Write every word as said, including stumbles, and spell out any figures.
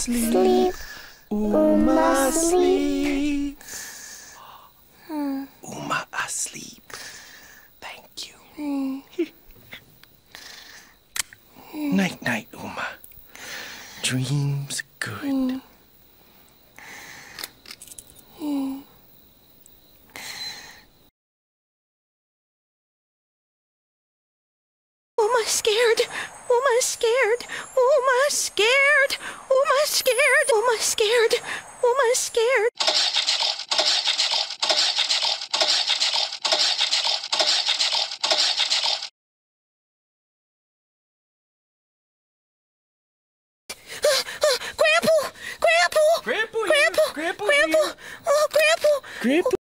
sleep. Uma sleep. Uma asleep. Thank you. Night, night, Uma. Dreams good. Uma scared. Uma scared. Uma scared. Uma scared. Uma scared. Uma scared. Grandpa! Grandpa! Grandpa, Grandpa! Grandpa, Grandpa! Oh, Grandpa! Grandpa.